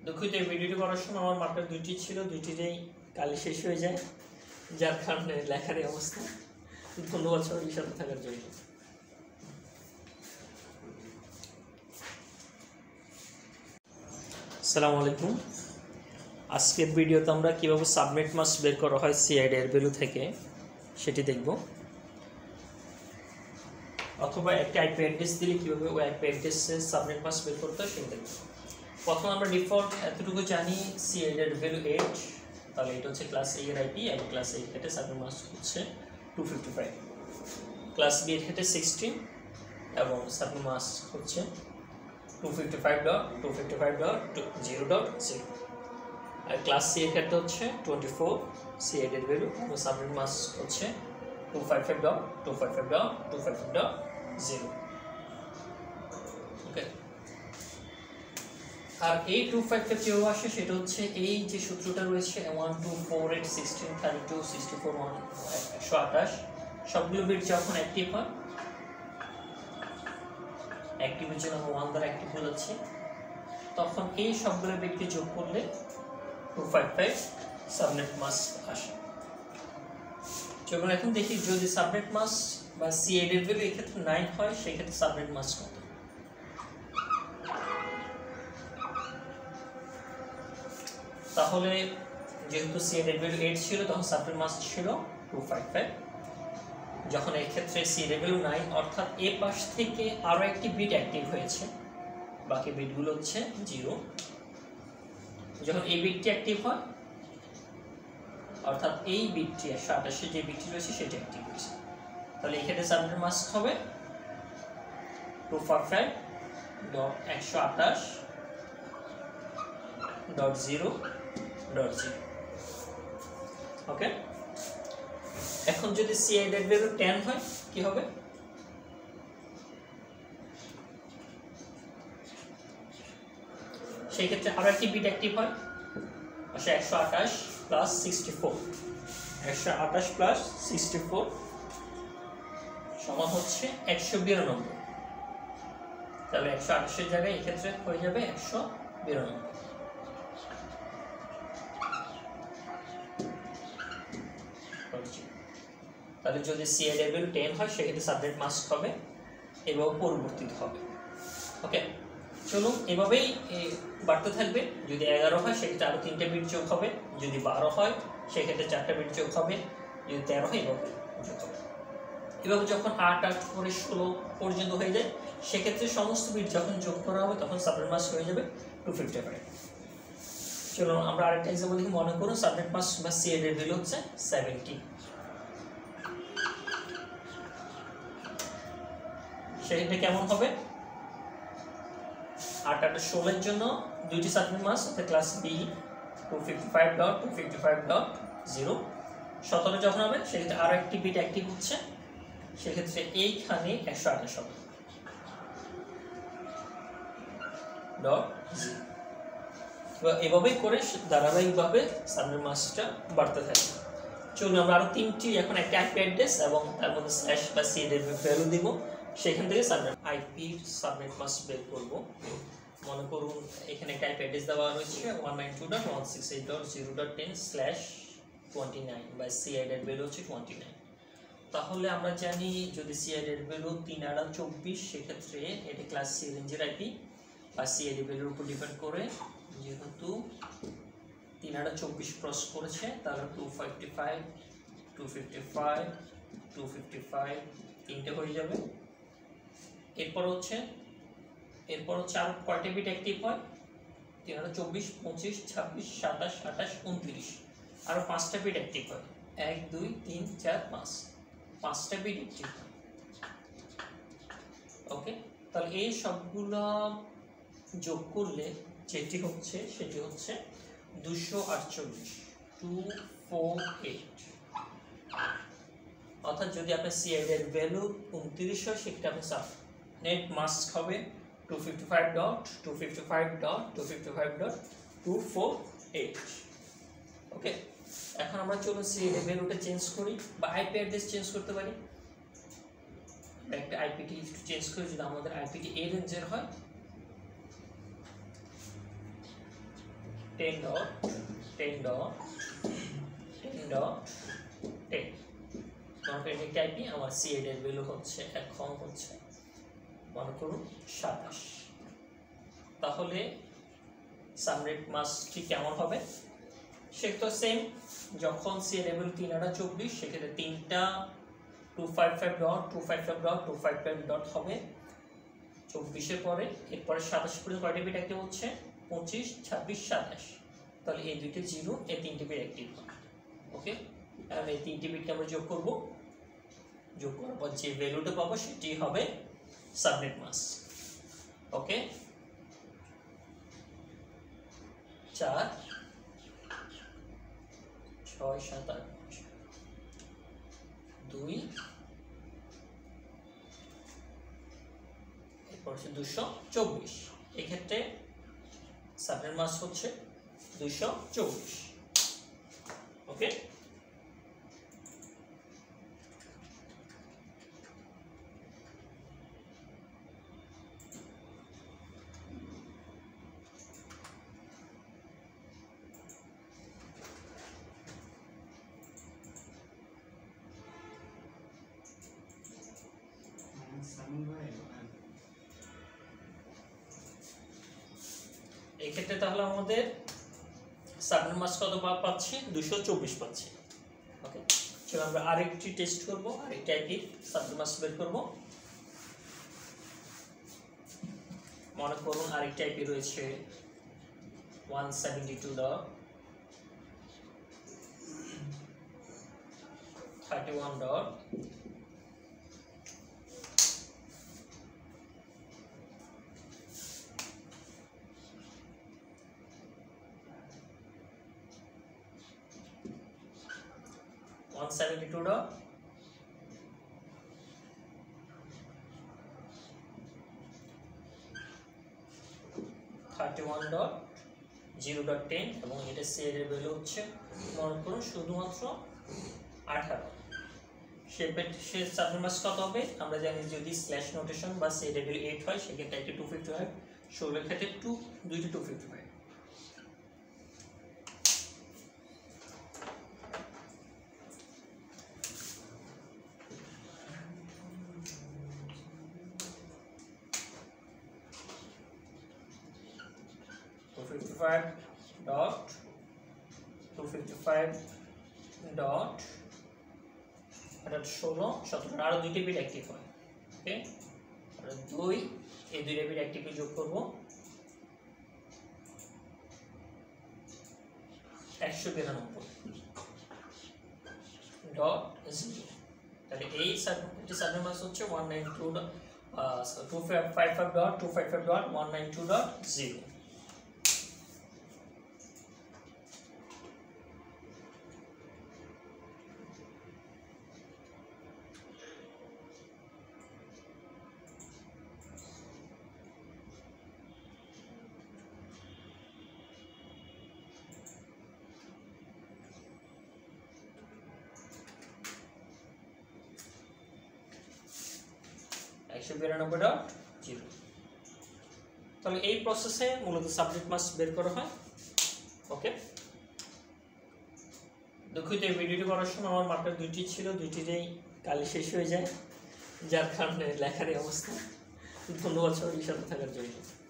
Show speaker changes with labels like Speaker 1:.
Speaker 1: দুঃখিত, এই ভিডিওটি করার সময় আমার মার্কার দুইটি ছিল, দুইটিতেই কালি শেষ হয়ে যায়, যার কারণে লেখার এই অবস্থা। ধন্যবাদ সবাইকে সাথে থাকার জন্য। আসসালামু আলাইকুম। আজকের ভিডিওতে আমরা কীভাবে সাবনেট মাস্ক বের করা হয় সিআইডি এর ভ্যালু থেকে সেটি দেখব, অথবা একটা আইপি অ্যাড্রেস দিলে কীভাবে ওই আইপি অ্যাড্রেসে সাবনেট মাস্ক বের করতে হয় সেটা দেখব। প্রথমে আমরা ডিফল্ট এতটুকু জানি সিআইডি এর ভ্যালু 8, তাহলে এটা হচ্ছে ক্লাস A এর আইপি এবং ক্লাস A এর ক্ষেত্রে সাবনেট মাস্ক হচ্ছে 255, ক্লাস B এর ক্ষেত্রে 16 এবং সাবনেট মাস্ক হচ্ছে 255.255.0.0, আর ক্লাস C এর ক্ষেত্রে হচ্ছে 24 সিআইডি এর ভ্যালু এবং সাবনেট মাস্ক হচ্ছে 255.255.255.0। ওকে, আর এই 255 যেভাবে আসে সেটা হচ্ছে এই যে সূত্রটা রয়েছে 1 2 4 8 16 32 64 128, সবগুলো বিট যখন অ্যাক্টিভ হয়, অ্যাক্টিভের জন্য 1 দ্বারা অ্যাক্টিভ হয়ে যাচ্ছে, তখন এই সবগুলো বিটকে যোগ করলে 255 সাবনেট মাস্ক আসে। চলুন এখন দেখি যদি সাবনেট মাস্ক বা সিআইডি এর ভ্যালু এই ক্ষেত্রে 9 হয়, সেই ক্ষেত্রে সাবনেট মাস্ক কত। তাহলে যেহেতু সিআইডি এর ভ্যালু 8 ছিল, তখন সাবনেট মাস্ক ছিল 255। যখন এই ক্ষেত্রে সিআইডি এর ভ্যালু 9, অর্থাৎ এ পাশ থেকে আরো একটি বিট অ্যাক্টিভ হয়েছে, বাকি বিটগুলো হচ্ছে 0। যখন এই বিটটি অ্যাক্টিভ হয়, অর্থাৎ এই বিটটি 128 যে বিটটি রয়েছে সেটা অ্যাক্টিভ হয়েছে, তাহলে এই ক্ষেত্রে সাবনেট মাস্ক হবে 255.128.0.0। ওকে, এখন যদি সিআইডি এর ভ্যালু 10 হয় কি হবে? সেই ক্ষেত্রে আরো একটি বিট অ্যাক্টিভ হয়, আসলে 128 প্লাস 64, 128 প্লাস 64 সমান হচ্ছে 192, তাহলে 128 এর জায়গায় এই ক্ষেত্রে হয়ে যাবে 192। তাহলে যদি সিআইডি এর ভ্যালু 10 হয় সেক্ষেত্রে সাবনেট মাস্ক হবে এবং পরিবর্তিত হবে। ওকে, চলুন এভাবেই বাড়তে থাকবে। যদি 11 হয় সেক্ষেত্রে আরো 3টে বিট যোগ হবে, যদি 12 হয় সেক্ষেত্রে 4টে বিট যোগ হবে, যদি 13 হয় এভাবে যোগ হবে। এভাবে যখন 8 8 করে 16 পর্যন্ত হয়ে যায়, সেক্ষেত্রে সমস্ত বিট যখন যোগ করা হবে তখন সাবনেট মাস্ক হয়ে যাবে 255। চলুন আমরা আরেকটা এক্সাম্পল দেখি। মনে করুন সাবনেট মাস্ক বা সিআইডি এর ভ্যালু হচ্ছে 70, সেটা কেমন হবে? 8 8 16 এর জন্য দুইটি সাবনেট মাস্ক, অর্থাৎ ক্লাস B 255.255.0। 17 যখন হবে সেক্ষেত্রে আরো একটি বিট অ্যাক্টিভ হচ্ছে, সেক্ষেত্রে এইখানে 128 হবে .0। এভাবেই করে ধারাবাহিকভাবে সাবনেট মাস্কটা বাড়তে থাকে। চলুন আমরা আরো 3টি এখন একটা আইপি অ্যাড্রেস এবং তার মধ্যে স্ল্যাশ বা সিআইডি এর ভ্যালু দিব, সেখান থেকে সাবনেট আইপি সাবনেট মাস্ক বের করব। মনে করুন এখানে একটা আইপি অ্যাড্রেস দেওয়া রয়েছে 192.168.0.10/29 বা সিআইডি এর ভ্যালু হচ্ছে 29। তাহলে আমরা জানি যদি সিআইডি এর ভ্যালু 3/24, সেক্ষেত্রে এটা ক্লাস C রেঞ্জের আইপি বা সিআইডি ভ্যালুর উপর ডিপেন্ড করে, যেহেতু 3/24 ক্রস করেছে, তাহলে 255 255 255 তিনটে হয়ে যাবে। এরপর হচ্ছে আরো কয়টা বিট অ্যাক্টিভ হয়? 3/24 25 26 27 28 29, আরো 5টা বিট অ্যাক্টিভ হয়, 1 2 3 4 5, 5টা বিট অ্যাক্টিভ হয়। ওকে, তাহলে এই সবগুলো যোগ করলে যেটি হচ্ছে সেটি হচ্ছে 248 248। অর্থাৎ যদি আপনার সিআইডি এর ভ্যালু 29 হয়, সেক্ষেত্রে আপনার সাবনেট মাস্ক হবে 255.255.255.248। ওকে, এখন আমরা চলুন সিআইডি এর ভ্যালুটা চেঞ্জ করি বা আইপি অ্যাড্রেস চেঞ্জ করতে পারি। একটা আইপিটি একটু চেঞ্জ করি, যদি আমাদের আইপিটি A রেঞ্জের হয় 10.10.10.10 ননপেন্ডিং টাইপে আমার সিএড এর ভ্যালু হচ্ছে এখন হচ্ছে মনে করুন 27। তাহলে সাবনেট মাস্কটি কেমন হবে? সে তো সেম, যখন সিএড এর ভ্যালু 3.24 সেক্ষেত্রে 3টা 255.255.255 হবে 24 এর পরে, এরপরে 27 পর্যন্ত কয়টা বিট অ্যাক্টিভ হচ্ছে? 25, 26, 27। তাহলে এই দুইটা জিরো, এই তিনটে বিট অ্যাক্টিভ হবে। ওকে, আর এই তিনটে বিটকে আমরা যোগ করব, যোগ করার পর যে ভ্যালুটা পাবো সেটি হবে সাবনেট মাস্ক। ওকে, 4 6 7 8 2 এরপর হচ্ছে 224। এক্ষেত্রে সাবনেট মাস্ক হচ্ছে 224। ওকে, এক্ষেত্রে তাহলে আমাদের সাবনেট মাস্ক কত পাচ্ছি? 224 পাচ্ছি। ওকে, চলো আমরা আরেকটি টেস্ট করব, আরেকটি আইপি সাবনেট মাস্ক বের করব। মনে করুন আরেকটি আইপি রয়েছে 172.31. 172.31.0.10 এবং এটা সিএড এর ভ্যালু হচ্ছে মনে করুন শুধুমাত্র 18। সে সাবনেট মাস্ক কত হবে? আমরা জানি যদি স্ল্যাশ নোটেশন বা সিএড এর ভ্যালু 8 হয় সেক্ষেত্রে একটা 255, 16 এর ক্ষেত্রে দুইটা 255। এটা 16, 17 আরো দুইটা বিট অ্যাক্টিভ হয়। ওকে, আর 2 এই দুইটা বিট অ্যাক্টিভ যোগ করব 192.0। তাহলে এই সাবনেট মাস্ক হচ্ছে 192.255.255.192.0। তাহলে এই প্রসেসে মূলত সাবনেট মাস্ক বের করা হয়। ওকে, দুঃখিত এই ভিডিওটি করার সময় আমার মার্কার দুইটি ছিল, দুইটিতেই কালি শেষ হয়ে যায়, যার কারণে লেখার এই অবস্থা। ধন্যবাদ সবাইকে সাথে থাকার জন্য।